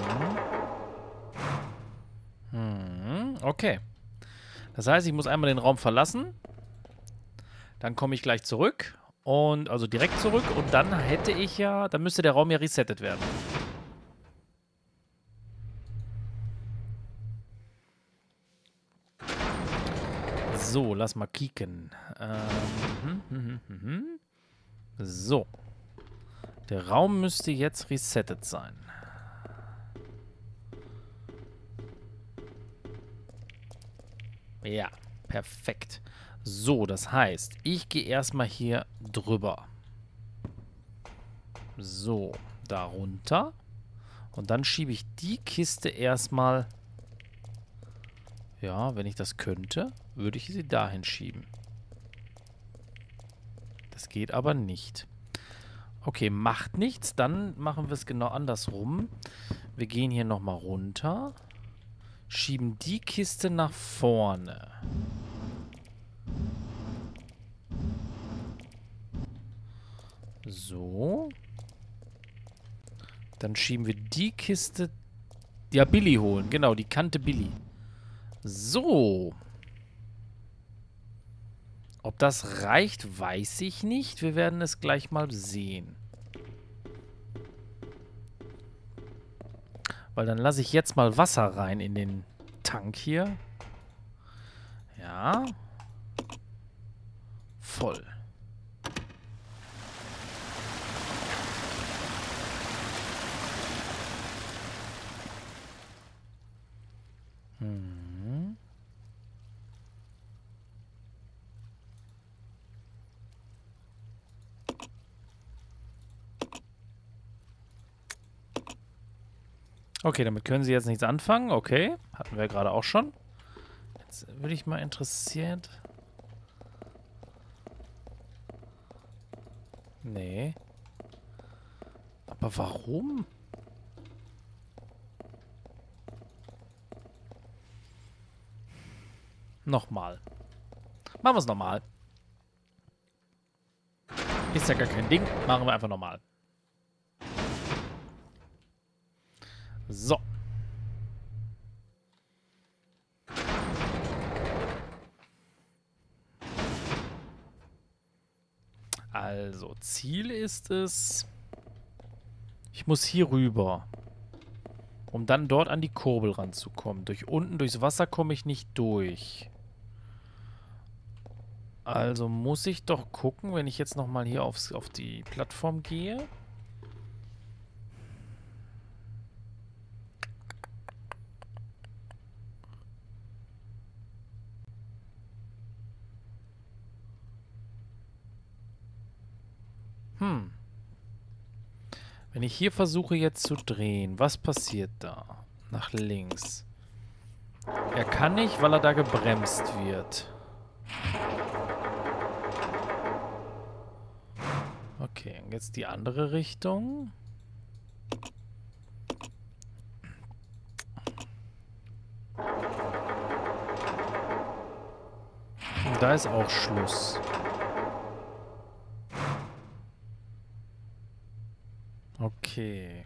Okay. Das heißt, ich muss einmal den Raum verlassen. Dann komme ich gleich zurück. Und also direkt zurück. Und dann hätte ich ja... Dann müsste der Raum ja resettet werden. So, lass mal kicken. So. Der Raum müsste jetzt resettet sein. Ja, perfekt. So, das heißt, ich gehe erstmal hier drüber. So, da runter. Und dann schiebe ich die Kiste erstmal... Ja, wenn ich das könnte, würde ich sie dahin schieben. Das geht aber nicht. Okay, macht nichts. Dann machen wir es genau andersrum. Wir gehen hier nochmal runter. Schieben die Kiste nach vorne. So. Dann schieben wir die Kiste... Ja, Billy holen. Genau, die Kante Billy. So. Ob das reicht, weiß ich nicht. Wir werden es gleich mal sehen. Weil dann lasse ich jetzt mal Wasser rein in den Tank hier. Ja. Voll. Okay, damit können Sie jetzt nichts anfangen. Okay, hatten wir gerade auch schon. Jetzt würde ich mal interessiert... Nee. Aber warum? Nochmal. Machen wir es nochmal. Ist ja gar kein Ding. Machen wir einfach nochmal. So. Also, Ziel ist es... Ich muss hier rüber. Um dann dort an die Kurbel ranzukommen. Durch unten, durchs Wasser komme ich nicht durch. Also muss ich doch gucken, wenn ich jetzt nochmal hier auf die Plattform gehe. Wenn ich hier versuche jetzt zu drehen, was passiert da? Nach links. Er kann nicht, weil er da gebremst wird. Okay, und jetzt die andere Richtung. Und da ist auch Schluss. Okay.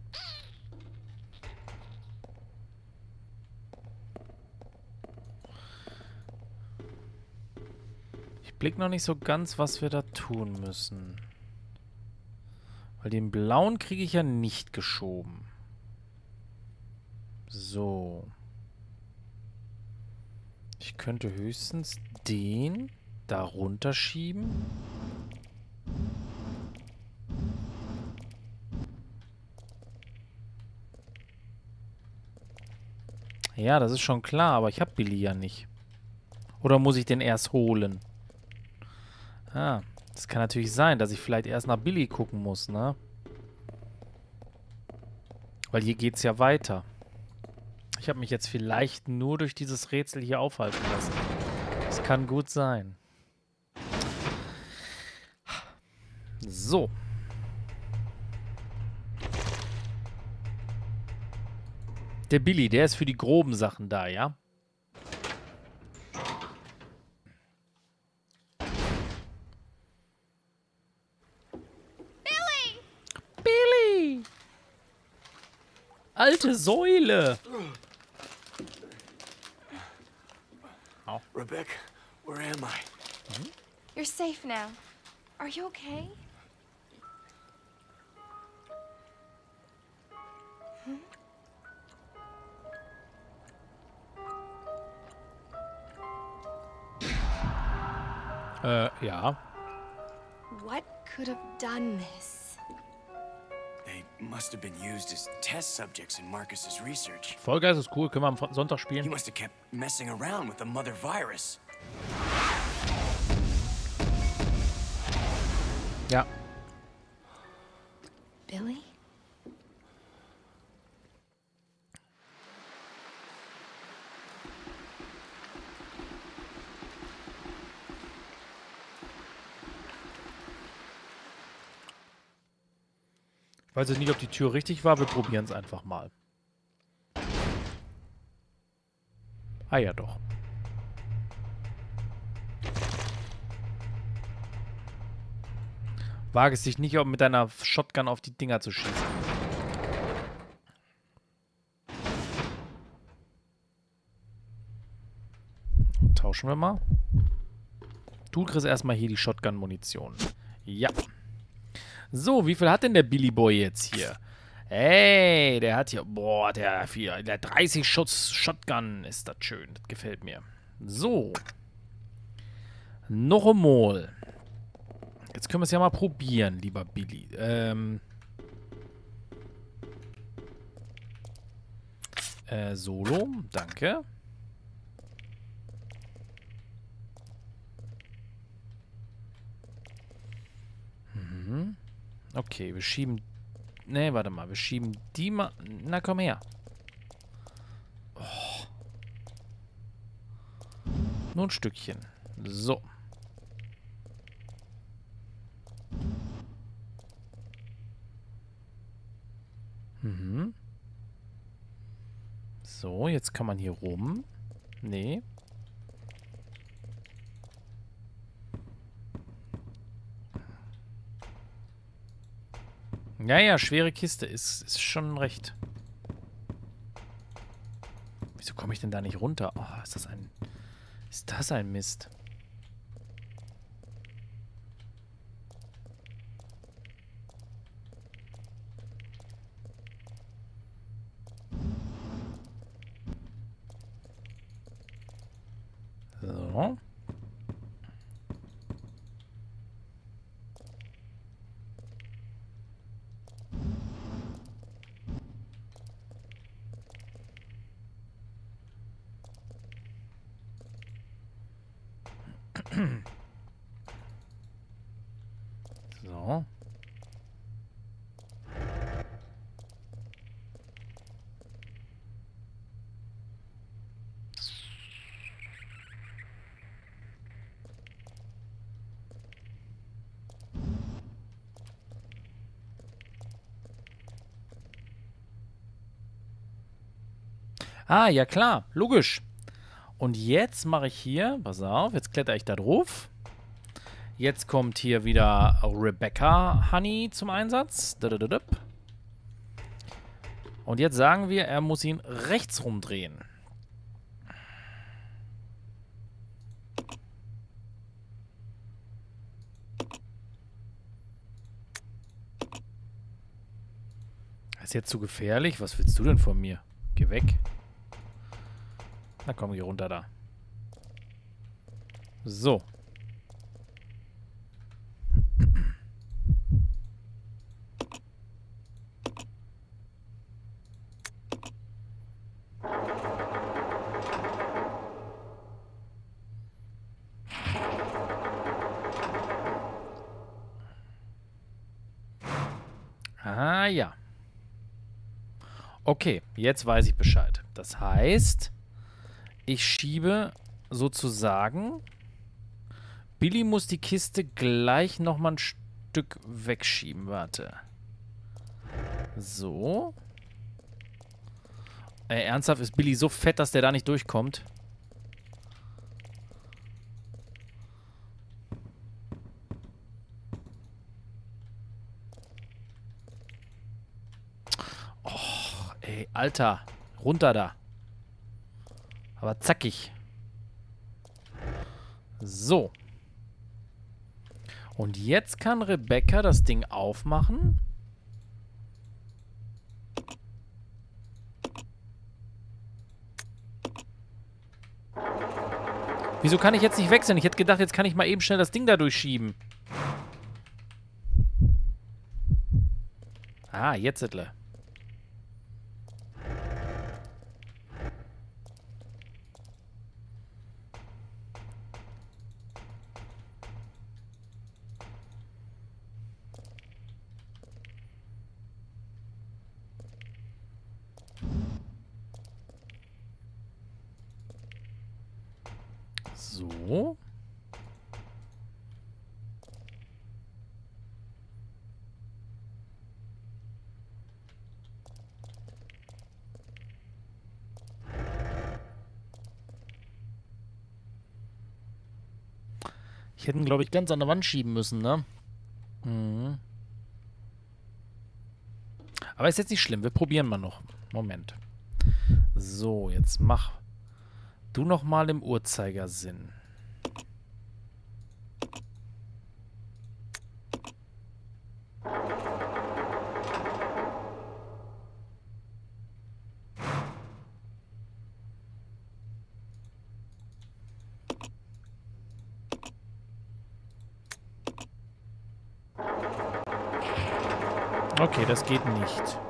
Ich blick noch nicht so ganz, was wir da tun müssen. Weil den blauen kriege ich ja nicht geschoben. So. Ich könnte höchstens den da runterschieben. Ja, das ist schon klar, aber ich habe Billy ja nicht. Oder muss ich den erst holen? Ah, das kann natürlich sein, dass ich vielleicht erst nach Billy gucken muss, ne? Weil hier geht's ja weiter. Ich habe mich jetzt vielleicht nur durch dieses Rätsel hier aufhalten lassen. Das kann gut sein. So. Der Billy, der ist für die groben Sachen da, ja? Billy! alte Säule. Au. Rebecca, where am I? You're safe now. Are you okay? Ja. What could have done this? They must have been used as test subjects in Marcus's research. Vollgeist ist cool. Können wir am Sonntag He spielen? must have kept messing around with the mother virus. Ja. Billy? Ich weiß jetzt nicht, ob die Tür richtig war. Wir probieren es einfach mal. Ah ja, doch. Wage es sich nicht, mit deiner Shotgun auf die Dinger zu schießen. Tauschen wir mal. Du kriegst erstmal hier die Shotgun-Munition. Ja. So, wie viel hat denn der Billy Boy jetzt hier? Ey, der hat hier... Boah, der 30 Schuss Shotgun. Ist das schön. Das gefällt mir. So. Noch einmal. Jetzt können wir es ja mal probieren, lieber Billy. Solo. Danke. Mhm. Okay, wir schieben... Ne, warte mal. Wir schieben die mal... Na, komm her. Oh. Nur ein Stückchen. So. Mhm. So, jetzt kann man hier rum. Nee. Ja, ja, schwere Kiste. Ist schon recht. Wieso komme ich denn da nicht runter? Oh, ist das ein... Ist das ein Mist? So. So. Ah, ja klar, logisch. Und jetzt mache ich hier, pass auf, jetzt kletter ich da drauf. Jetzt kommt hier wieder Rebecca Honey zum Einsatz. Und jetzt sagen wir, er muss ihn rechts rumdrehen. Ist jetzt zu gefährlich? Was willst du denn von mir? Geh weg. Na komm, geh runter da. So. Ah ja. Okay, jetzt weiß ich Bescheid. Das heißt, ich schiebe sozusagen... Billy muss die Kiste gleich nochmal ein Stück wegschieben. Warte. So. Ernsthaft, ist Billy so fett, dass der da nicht durchkommt? Och, ey. Ey, Alter. Runter da. Aber zackig. So. Und jetzt kann Rebecca das Ding aufmachen. Wieso kann ich jetzt nicht wechseln? Ich hätte gedacht, jetzt kann ich mal eben schnell das Ding da durchschieben. Ah, jetzt ettle. So. Ich hätte ihn, glaube ich, ganz an der Wand schieben müssen, ne? Mhm. Aber ist jetzt nicht schlimm. Wir probieren mal noch. Moment. So, jetzt mach du noch mal im Uhrzeigersinn. Okay, das geht nicht.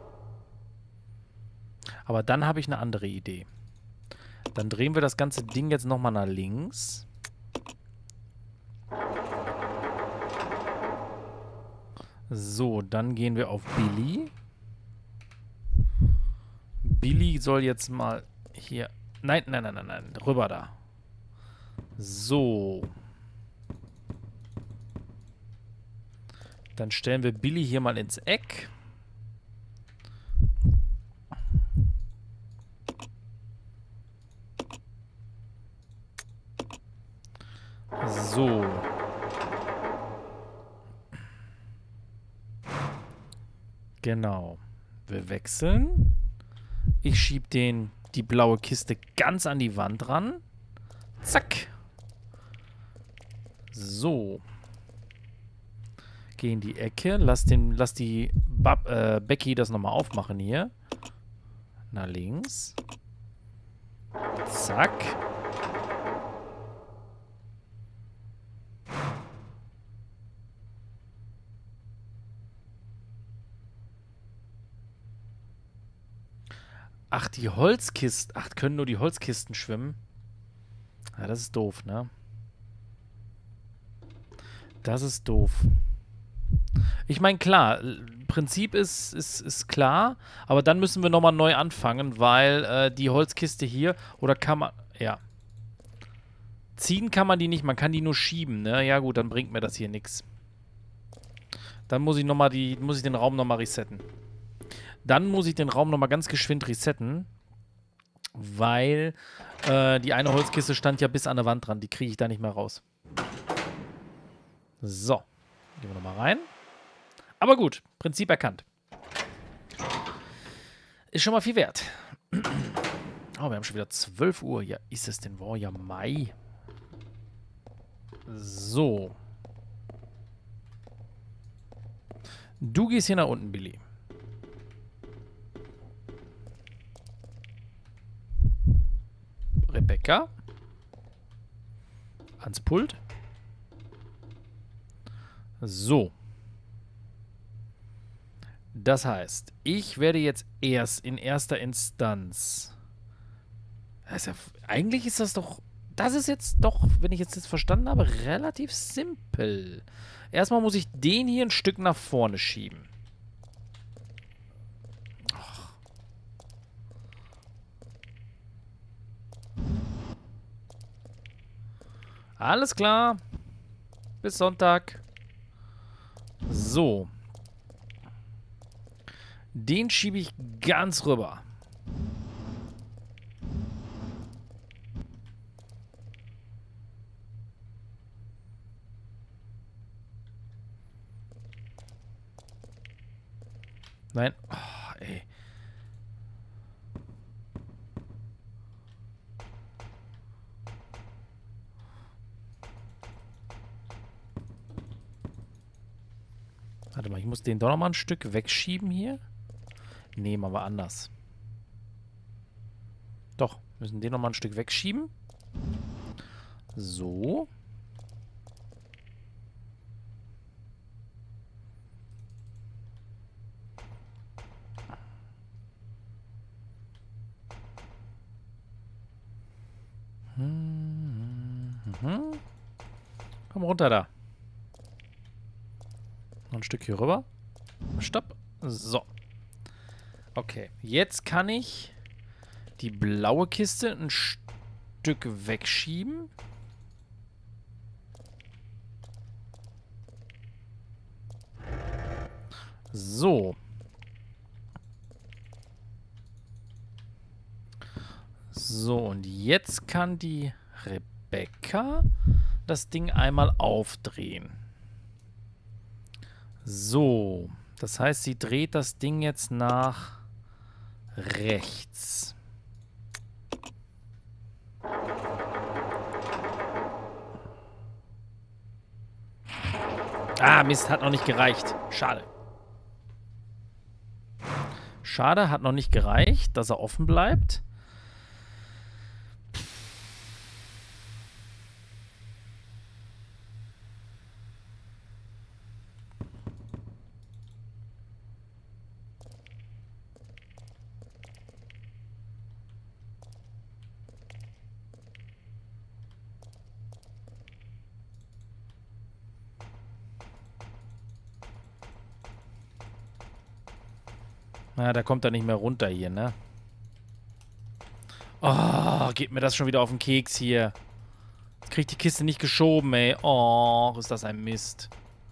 Aber dann habe ich eine andere Idee. Dann drehen wir das ganze Ding jetzt nochmal nach links. So, dann gehen wir auf Billy. Billy soll jetzt mal hier... Nein, nein, nein, nein, nein. Rüber da. So. Dann stellen wir Billy hier mal ins Eck. So. Genau. Wir wechseln. Ich schiebe die blaue Kiste ganz an die Wand ran. Zack. So. Geh in die Ecke. Lass die Becky das nochmal aufmachen hier. Nach links. Zack. Ach, die Holzkisten. Ach, können nur die Holzkisten schwimmen? Ja, das ist doof, ne? Das ist doof. Ich meine, klar, Prinzip ist klar, aber dann müssen wir nochmal neu anfangen, weil die Holzkiste hier, oder kann man, ja. Ziehen kann man die nicht, man kann die nur schieben, ne? Ja gut, dann bringt mir das hier nichts. Dann muss ich den Raum nochmal resetten. Dann muss ich den Raum nochmal ganz geschwind resetten, weil die eine Holzkiste stand ja bis an der Wand dran. Die kriege ich da nicht mehr raus. So. Gehen wir nochmal rein. Aber gut, Prinzip erkannt. Ist schon mal viel wert. Oh, wir haben schon wieder 12 Uhr. Ja, ist es denn wohl? Ja, Mai. So. Du gehst hier nach unten, Billy. Rebecca. Ans Pult. So. Das heißt, ich werde jetzt erst in erster Instanz... eigentlich ist das doch... Das ist jetzt doch, wenn ich jetzt verstanden habe, relativ simpel. Erstmal muss ich den hier ein Stück nach vorne schieben. Ach. Alles klar. Bis Sonntag. So. Den schiebe ich ganz rüber. Nein. Oh, ey. Warte mal, ich muss den doch noch mal ein Stück wegschieben hier. Nee, machen wir anders. Doch, müssen den noch mal ein Stück wegschieben. So. Komm runter da. Noch ein Stück hier rüber. Stopp. So. Okay, jetzt kann ich die blaue Kiste ein Stück wegschieben. So. So, und jetzt kann die Rebecca das Ding einmal aufdrehen. So. Das heißt, sie dreht das Ding jetzt nach rechts. Ah, Mist, hat noch nicht gereicht. Schade. Schade, hat noch nicht gereicht, dass er offen bleibt. Na, da kommt er nicht mehr runter hier, ne? Oh, geht mir das schon wieder auf den Keks hier. Jetzt krieg ich die Kiste nicht geschoben, ey. Oh, ist das ein Mist.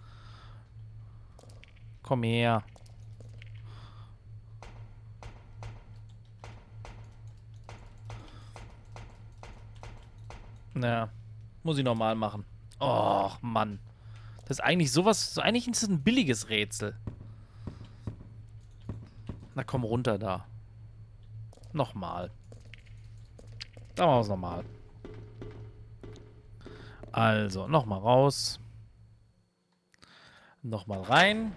Komm her. Na, muss ich normal machen. Oh, Mann. Das ist eigentlich sowas... Eigentlich ist es ein billiges Rätsel. Na komm runter da. Nochmal. Da machen wir es nochmal. Also, nochmal raus. Nochmal rein.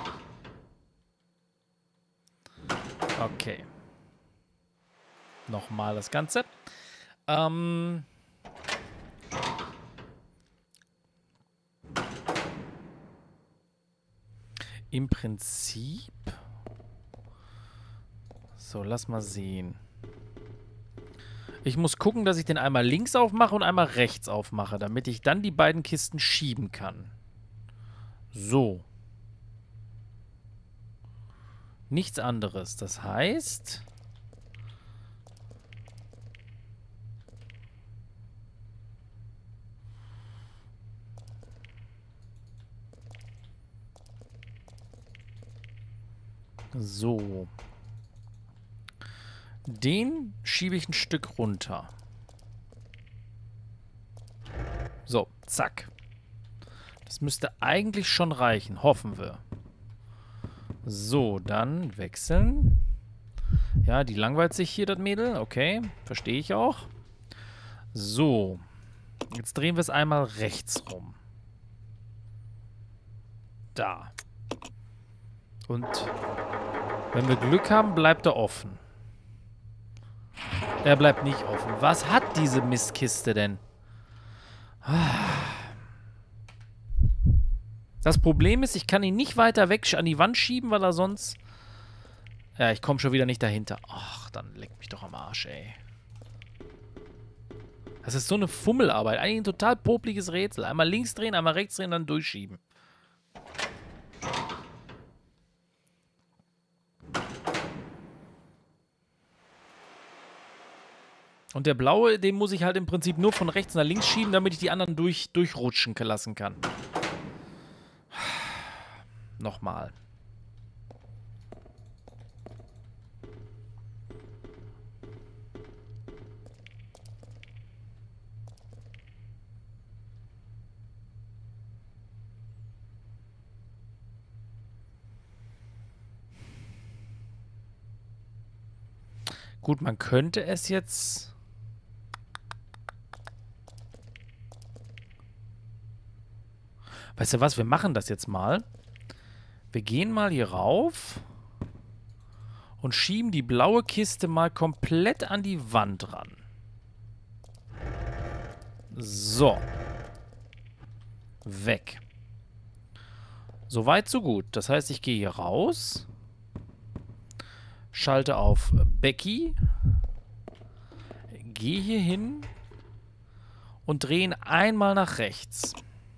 Okay. Nochmal das Ganze. Im Prinzip... So, lass mal sehen. Ich muss gucken, dass ich den einmal links aufmache und einmal rechts aufmache, damit ich dann die beiden Kisten schieben kann. So. Nichts anderes. Das heißt... So. Den schiebe ich ein Stück runter. So, zack. Das müsste eigentlich schon reichen, hoffen wir. So, dann wechseln. Ja, die langweilt sich hier, das Mädel. Okay, verstehe ich auch. So. Jetzt drehen wir es einmal rechts rum. Da. Und wenn wir Glück haben, bleibt er offen. Er bleibt nicht offen. Was hat diese Mistkiste denn? Das Problem ist, ich kann ihn nicht weiter weg an die Wand schieben, weil er sonst... Ja, ich komme schon wieder nicht dahinter. Ach, dann leck mich doch am Arsch, ey. Das ist so eine Fummelarbeit. Eigentlich ein total popliges Rätsel. Einmal links drehen, einmal rechts drehen, dann durchschieben. Und der blaue, den muss ich halt im Prinzip nur von rechts nach links schieben, damit ich die anderen durchrutschen lassen kann. Nochmal. Gut, man könnte es jetzt... Weißt du was, wir machen das jetzt mal. Wir gehen mal hier rauf und schieben die blaue Kiste mal komplett an die Wand ran. So. Weg. Soweit, so gut. Das heißt, ich gehe hier raus, schalte auf Becky, gehe hier hin und drehe ihn einmal nach rechts.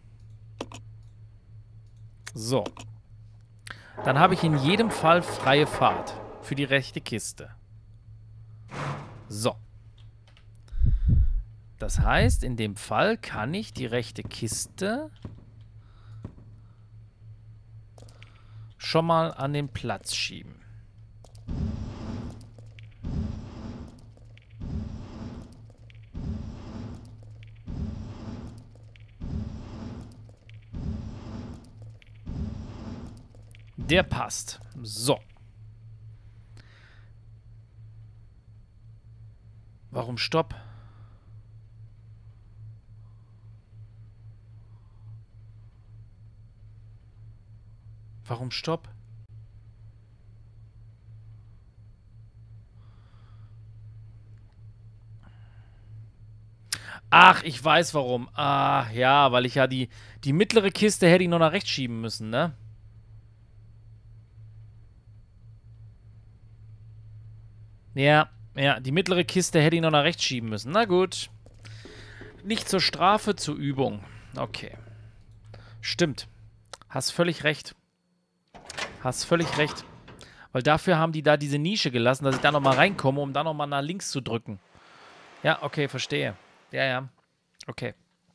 So. Dann habe ich in jedem Fall freie Fahrt für die rechte Kiste. So. Das heißt, in dem Fall kann ich die rechte Kiste schon mal an den Platz schieben. Der passt. So. Warum Stopp? Warum Stopp? Ach, ich weiß warum. Ah, ja, weil ich ja die mittlere Kiste hätte ich noch nach rechts schieben müssen, ne? Ja, die mittlere Kiste hätte ich noch nach rechts schieben müssen. Na gut. Nicht zur Strafe, zur Übung. Okay. Stimmt. Hast völlig recht. Hast völlig recht. Weil dafür haben die da diese Nische gelassen, dass ich da nochmal reinkomme, um da nochmal nach links zu drücken. Ja, okay, verstehe. Ja. Okay.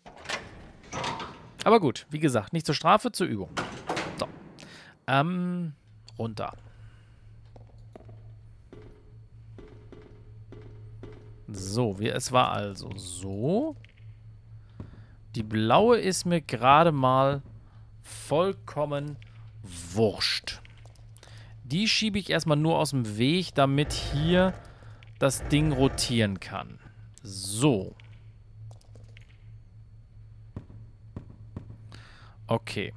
Aber gut, wie gesagt, nicht zur Strafe, zur Übung. So. Runter. So, es war also so. Die blaue ist mir gerade mal vollkommen wurscht. Die schiebe ich erstmal nur aus dem Weg, damit hier das Ding rotieren kann. So. Okay.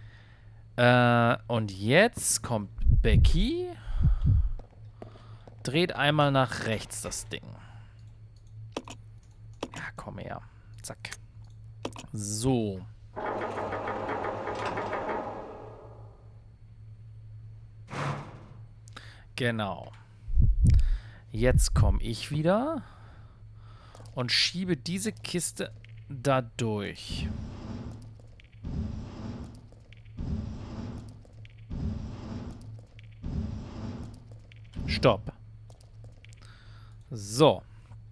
Und jetzt kommt Becky. Dreht einmal nach rechts das Ding. Ja, komm her. Zack. So. Genau. Jetzt komme ich wieder und schiebe diese Kiste da durch. Stopp. So.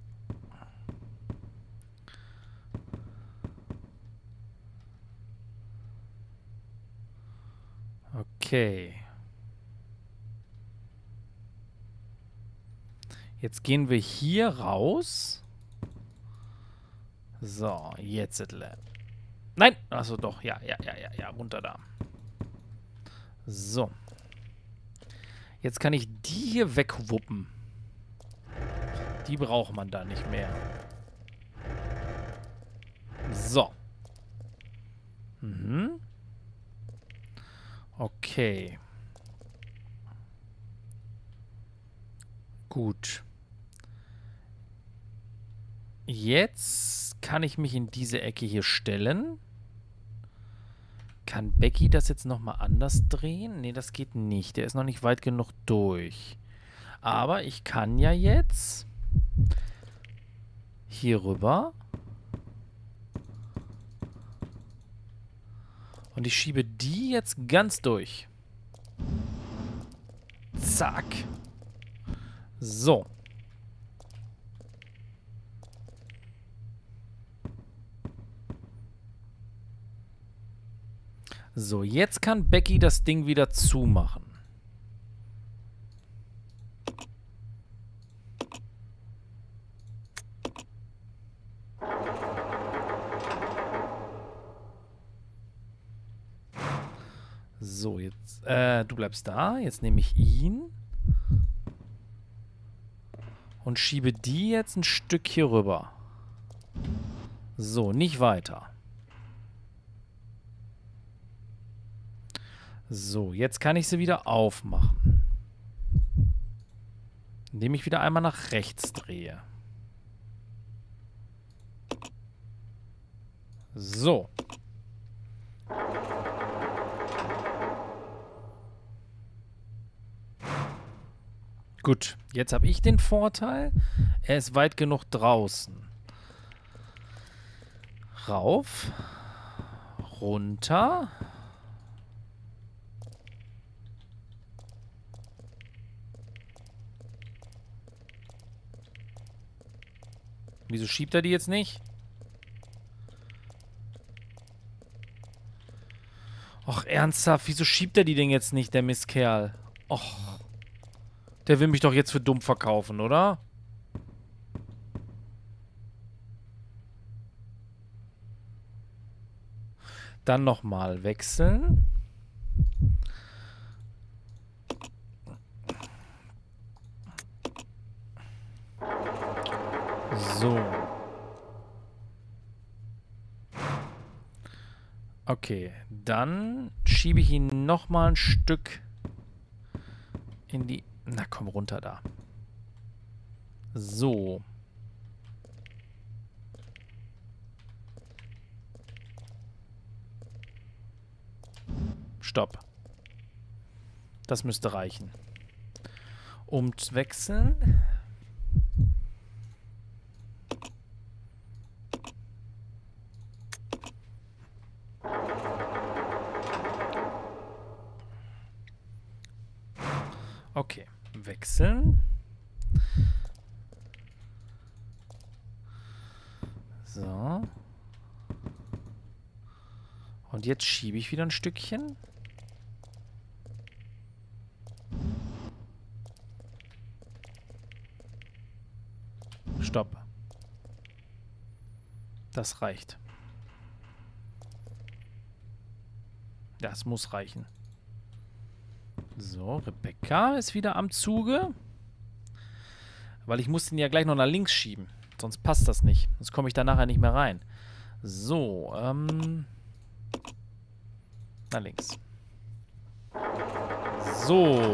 Okay. Jetzt gehen wir hier raus. So, jetzt. Nein! Achso, doch. Ja. Runter da. So. Jetzt kann ich die hier wegwuppen. Die braucht man da nicht mehr. So. Okay. Gut. Jetzt kann ich mich in diese Ecke hier stellen. Kann Becky das jetzt nochmal anders drehen? Nee, das geht nicht. Der ist noch nicht weit genug durch. Aber ich kann ja jetzt hier rüber. Und ich schiebe die jetzt ganz durch. Zack. So. So, jetzt kann Becky das Ding wieder zumachen. So, jetzt, du bleibst da. Jetzt nehme ich ihn. Und schiebe die jetzt ein Stück hier rüber. So, nicht weiter. So, jetzt kann ich sie wieder aufmachen. Indem ich wieder einmal nach rechts drehe. So. Gut, jetzt habe ich den Vorteil, er ist weit genug draußen. Rauf. Runter. Wieso schiebt er die jetzt nicht? Och, ernsthaft, wieso schiebt er die denn jetzt nicht, der Mistkerl? Och, der will mich doch jetzt für dumm verkaufen, oder? Dann nochmal wechseln. So. Okay, dann schiebe ich ihn nochmal ein Stück in die... Na komm, runter da. So. Stopp. Das müsste reichen. Wechseln. Okay, wechseln. So. Und jetzt schiebe ich wieder ein Stückchen. Stopp. Das reicht. Das muss reichen. So, Rebecca ist wieder am Zuge. Weil ich muss den ja gleich noch nach links schieben. Sonst passt das nicht. Sonst komme ich da nachher nicht mehr rein. So, nach links. So.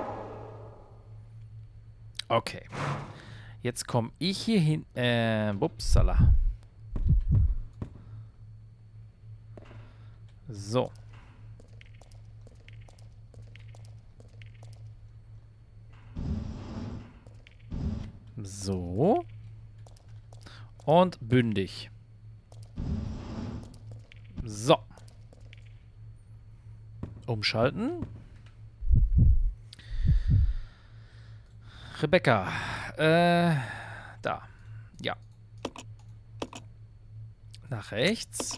Okay. Jetzt komme ich hier hin. Upsala. So. So. Und bündig. So. Umschalten. Rebecca. Da. Ja. Nach rechts.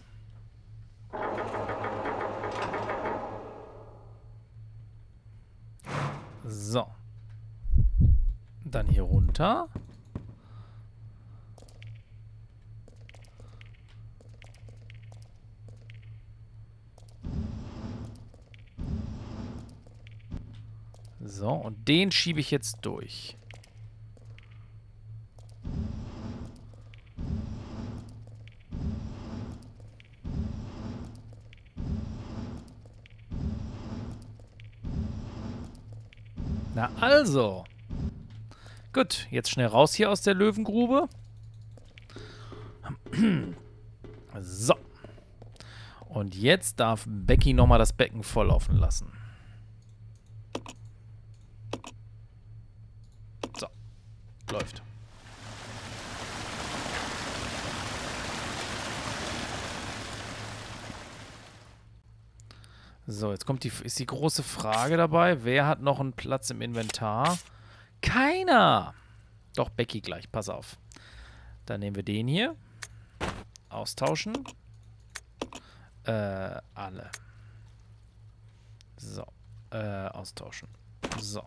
So. Dann hier runter. So, und den schiebe ich jetzt durch. Na also. Gut, jetzt schnell raus hier aus der Löwengrube. So. Und jetzt darf Becky nochmal das Becken volllaufen lassen. So. Läuft. So, jetzt ist die große Frage dabei. Wer hat noch einen Platz im Inventar? Keiner! Doch, Becky gleich. Pass auf. Dann nehmen wir den hier. Austauschen. Alle. So. Austauschen. So.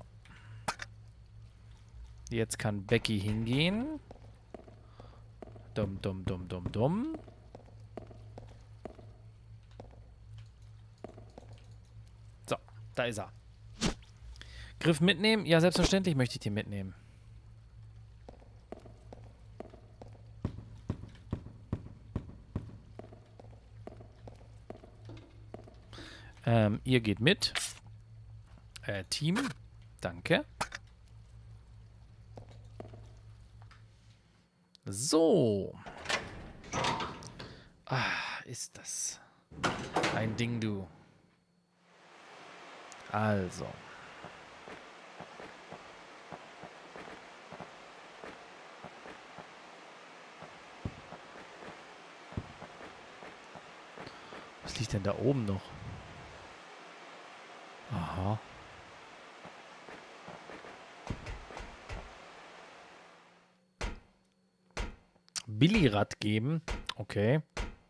Jetzt kann Becky hingehen. Dumm, dumm, dumm, dumm, dumm. So, da ist er. Griff mitnehmen? Ja, selbstverständlich möchte ich den mitnehmen. Ihr geht mit. Team. Danke. So. Ah, ist das ein Ding, du. Also. Was liegt denn da oben noch? Aha. Billy-Rad geben. Okay.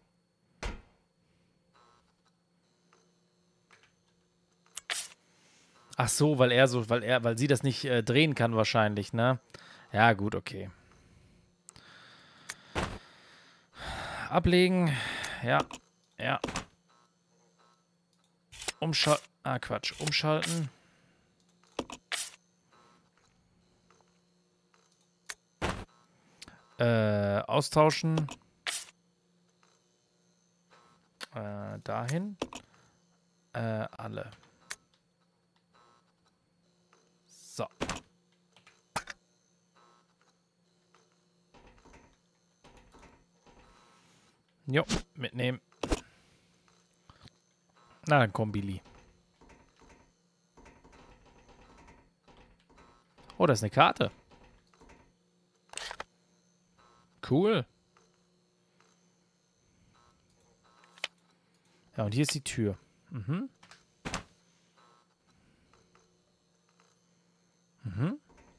Ach so, weil sie das nicht drehen kann wahrscheinlich, ne? Ja, gut, okay. Ablegen. Ja. Ja. Umschalten. Ah, Quatsch. Umschalten. Austauschen. Dahin. Alle. So. Jo, mitnehmen. Na, dann komm, Billy. Oh, das ist eine Karte. Cool. Ja, und hier ist die Tür. Mhm. Mhm.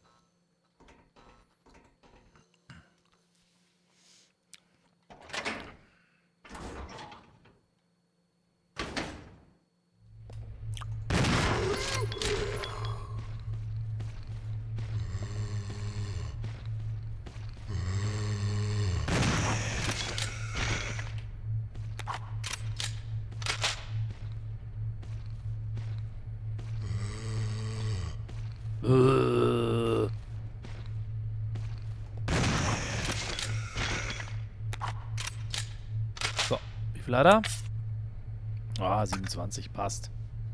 So, wie viel hat er? Ah, 27, passt.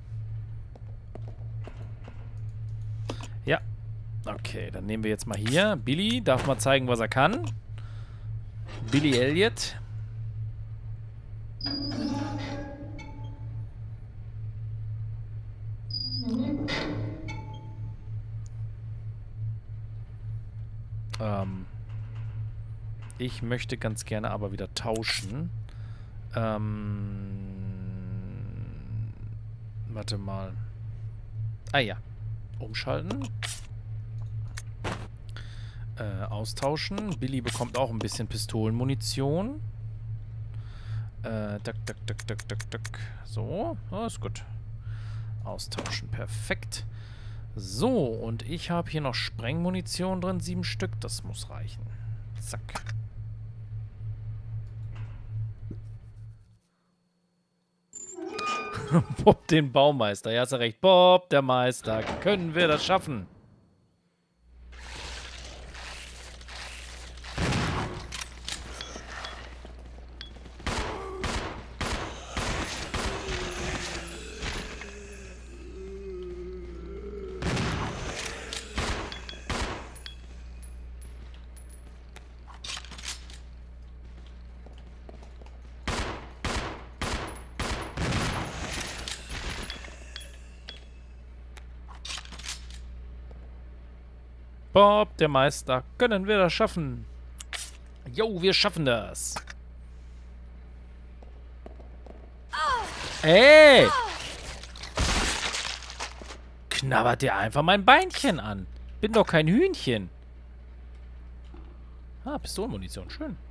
Ja. Okay, dann nehmen wir jetzt mal hier. Billy darf mal zeigen, was er kann. Billy Elliot. Ich möchte ganz gerne aber wieder tauschen. Warte mal. Ah ja. Umschalten. Austauschen. Billy bekommt auch ein bisschen Pistolenmunition. Duck. So. Oh, ist gut. Austauschen. Perfekt. So, und ich habe hier noch Sprengmunition drin. 7 Stück. Das muss reichen. Zack. Bob den Baumeister. Ja, hast du recht. Bob, der Meister. Können wir das schaffen? Bob, der Meister. Können wir das schaffen? Jo, wir schaffen das. Ey! Knabbert dir einfach mein Beinchen an. Bin doch kein Hühnchen. Ah, Pistolenmunition. Schön.